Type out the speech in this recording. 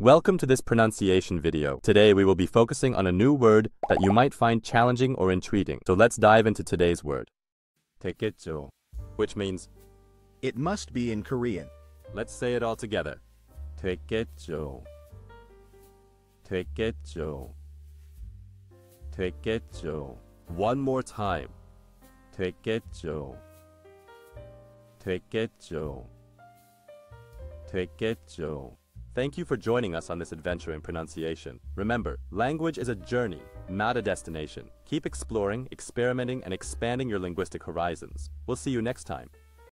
Welcome to this pronunciation video. Today we will be focusing on a new word that you might find challenging or intriguing. So let's dive into today's word. dwaetgetjyo, which means It must be in Korean. let's say it all together. dwaetgetjyo. dwaetgetjyo. dwaetgetjyo. One more time. dwaetgetjyo. dwaetgetjyo. dwaetgetjyo. Thank you for joining us on this adventure in pronunciation. Remember, language is a journey, not a destination. Keep exploring, experimenting, and expanding your linguistic horizons. We'll see you next time.